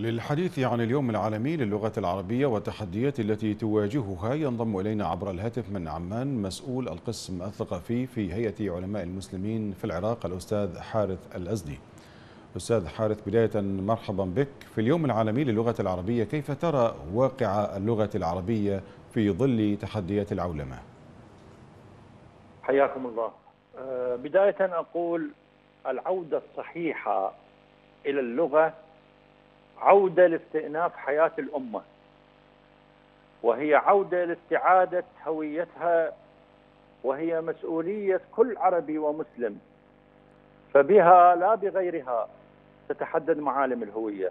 للحديث عن اليوم العالمي للغة العربية والتحديات التي تواجهها ينضم إلينا عبر الهاتف من عمان مسؤول القسم الثقافي في هيئة علماء المسلمين في العراق الأستاذ حارث الأزدي. أستاذ حارث، بداية مرحبا بك. في اليوم العالمي للغة العربية كيف ترى واقع اللغة العربية في ظل تحديات العولمة؟ حياكم الله. بداية أقول العودة الصحيحة إلى اللغة عودة لاستئناف حياة الأمة، وهي عودة لاستعادة هويتها، وهي مسؤولية كل عربي ومسلم، فبها لا بغيرها تتحدد معالم الهوية.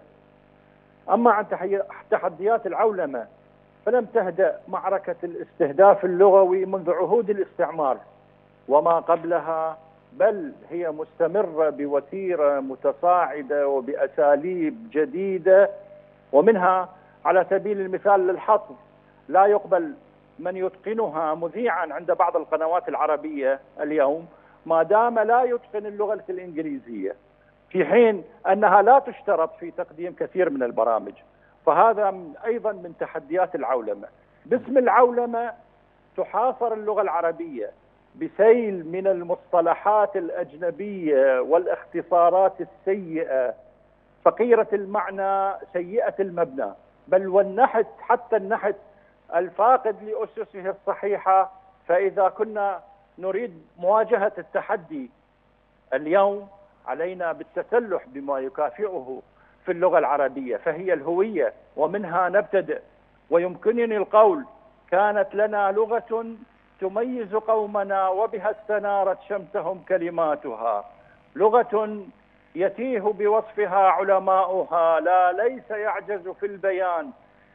أما عن تحديات العولمة فلم تهدأ معركة الاستهداف اللغوي منذ عهود الاستعمار وما قبلها، بل هي مستمرة بوتيرة متصاعدة وبأساليب جديدة، ومنها على سبيل المثال للحصر لا يقبل من يتقنها مذيعا عند بعض القنوات العربية اليوم ما دام لا يتقن اللغة الإنجليزية، في حين أنها لا تشترط في تقديم كثير من البرامج. فهذا أيضا من تحديات العولمة. باسم العولمة تحاصر اللغة العربية بسيل من المصطلحات الأجنبية والاختصارات السيئة فقيرة المعنى سيئة المبنى، بل والنحت حتى النحت الفاقد لأسسه الصحيحة. فإذا كنا نريد مواجهة التحدي اليوم علينا بالتسلح بما يكافئه في اللغة العربية، فهي الهوية ومنها نبتدئ. ويمكنني القول كانت لنا لغة تميز قومنا وبها استنارت شمسهم كلماتها، لغة يتيه بوصفها علماؤها لا ليس يعجز في البيان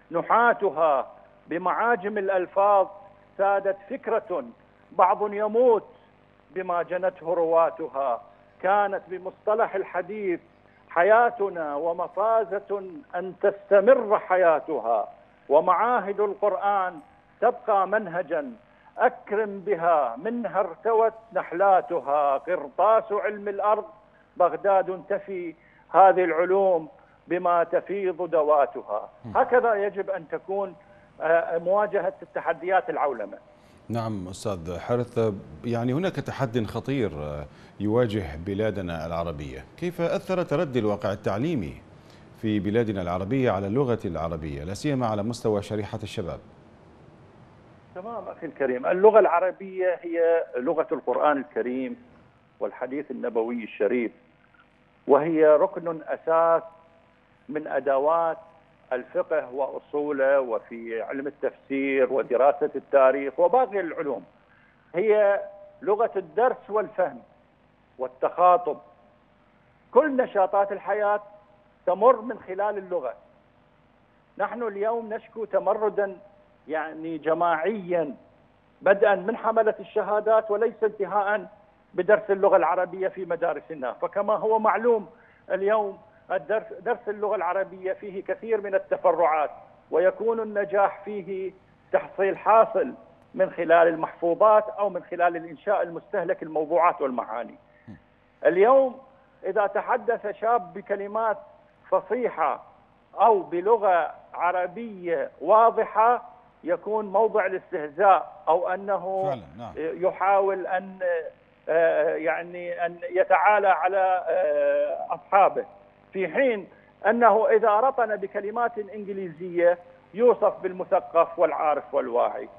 نحاتها، بمعاجم الألفاظ سادت فكرة بعض يموت بما جنته رواتها، كانت بمصطلح الحديث حياتنا ومفازة أن تستمر حياتها، ومعاهد القرآن تبقى منهجا أكرم بها منها ارتوت نحلاتها، قرطاس علم الأرض بغداد تفي هذه العلوم بما تفيض دواتها. هكذا يجب أن تكون مواجهة التحديات العولمة. نعم أستاذ حارث، يعني هناك تحد خطير يواجه بلادنا العربية. كيف أثر تردي الواقع التعليمي في بلادنا العربية على اللغة العربية، لا سيما على مستوى شريحة الشباب؟ تمام أخي الكريم، اللغة العربية هي لغة القرآن الكريم والحديث النبوي الشريف، وهي ركن أساس من أدوات الفقه وأصوله، وفي علم التفسير ودراسة التاريخ وباقي العلوم. هي لغة الدرس والفهم والتخاطب. كل نشاطات الحياة تمر من خلال اللغة. نحن اليوم نشكو تمردا يعني جماعيا بدءا من حملة الشهادات وليس انتهاء بدرس اللغة العربية في مدارسنا. فكما هو معلوم اليوم درس اللغة العربية فيه كثير من التفرعات، ويكون النجاح فيه تحصيل حاصل من خلال المحفوظات أو من خلال الإنشاء المستهلك الموضوعات والمعاني. اليوم إذا تحدث شاب بكلمات فصيحة أو بلغة عربية واضحة يكون موضع الاستهزاء، أو أنه فعلا نعم. يحاول أن يعني أن يتعالى على أصحابه، في حين أنه إذا رطن بكلمات إنجليزية يوصف بالمثقف والعارف والواعي.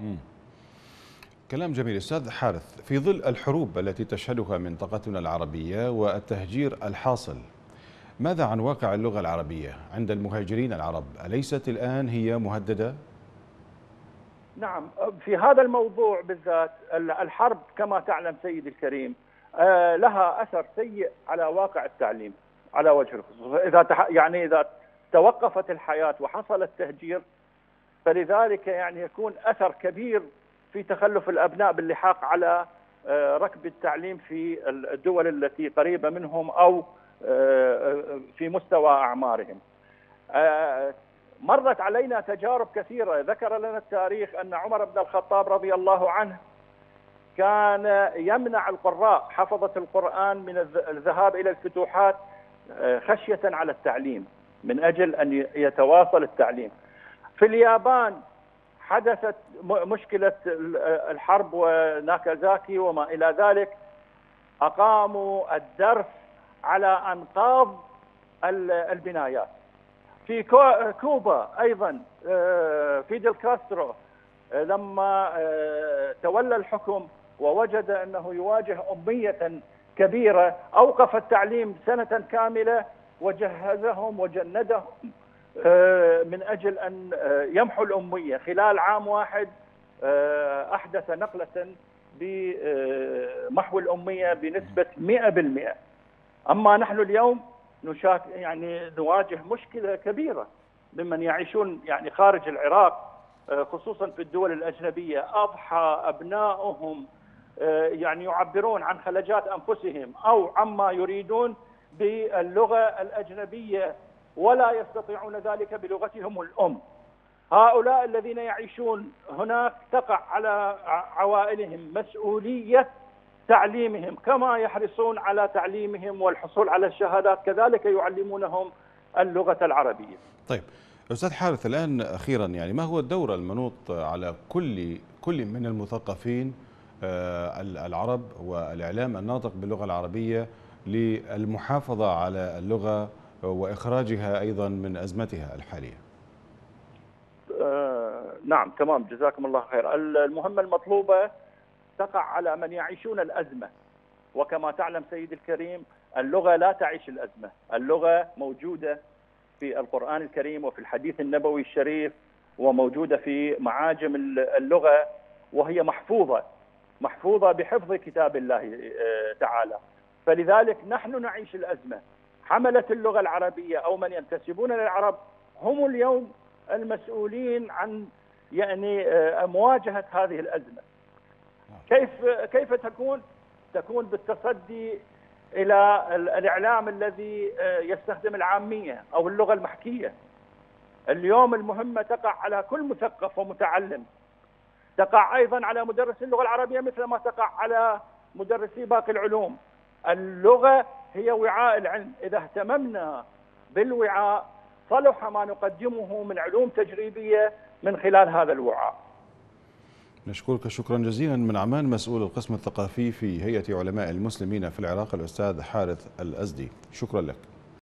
كلام جميل. أستاذ حارث، في ظل الحروب التي تشهدها منطقتنا العربية والتهجير الحاصل، ماذا عن واقع اللغة العربية عند المهاجرين العرب؟ أليست الآن هي مهددة؟ نعم، في هذا الموضوع بالذات الحرب كما تعلم سيدي الكريم لها أثر سيء على واقع التعليم على وجه الخصوص. إذا توقفت الحياة وحصل التهجير فلذلك يعني يكون أثر كبير في تخلف الأبناء باللحاق على ركب التعليم في الدول التي قريبة منهم أو في مستوى أعمارهم. مرت علينا تجارب كثيرة. ذكر لنا التاريخ أن عمر بن الخطاب رضي الله عنه كان يمنع القراء حفظة القرآن من الذهاب إلى الفتوحات خشية على التعليم، من أجل أن يتواصل التعليم. في اليابان حدثت مشكلة الحرب وناكازاكي وما إلى ذلك، أقاموا الدرس على أنقاض البنايات. في كوبا أيضا فيدل كاسترو لما تولى الحكم ووجد أنه يواجه أمية كبيرة أوقف التعليم سنة كاملة وجهزهم وجندهم من أجل أن يمحوا الأمية. خلال عام واحد أحدث نقلة بمحو الأمية بنسبة 100%. أما نحن اليوم نواجه مشكلة كبيرة ممن يعيشون خارج العراق، خصوصا في الدول الأجنبية. أضحى أبنائهم يعبرون عن خلجات أنفسهم أو عما يريدون باللغة الأجنبية ولا يستطيعون ذلك بلغتهم الأم. هؤلاء الذين يعيشون هناك تقع على عوائلهم مسؤولية تعليمهم، كما يحرصون على تعليمهم والحصول على الشهادات كذلك يعلمونهم اللغة العربية. طيب أستاذ حارث، الآن أخيرا ما هو الدور المنوط على كل من المثقفين العرب والإعلام الناطق باللغة العربية للمحافظة على اللغة وإخراجها أيضا من أزمتها الحالية؟ نعم تمام، جزاكم الله خير. المهمة المطلوبة تقع على من يعيشون الأزمة، وكما تعلم سيدي الكريم اللغة لا تعيش الأزمة. اللغة موجودة في القرآن الكريم وفي الحديث النبوي الشريف، وموجودة في معاجم اللغة، وهي محفوظة بحفظ كتاب الله تعالى. فلذلك نحن نعيش الأزمة. حملة اللغة العربية أو من ينتسبون للعرب هم اليوم المسؤولين عن مواجهة هذه الأزمة. كيف تكون بالتصدي إلى الإعلام الذي يستخدم العامية أو اللغة المحكية. اليوم المهمة تقع على كل مثقف ومتعلم، تقع أيضا على مدرسي اللغة العربية مثل ما تقع على مدرسي باقي العلوم. اللغة هي وعاء العلم، إذا اهتممنا بالوعاء صلح ما نقدمه من علوم تجريبية من خلال هذا الوعاء. نشكرك شكرا جزيلا من عمان مسؤول القسم الثقافي في هيئة علماء المسلمين في العراق الأستاذ حارث الأزدي، شكرا لك.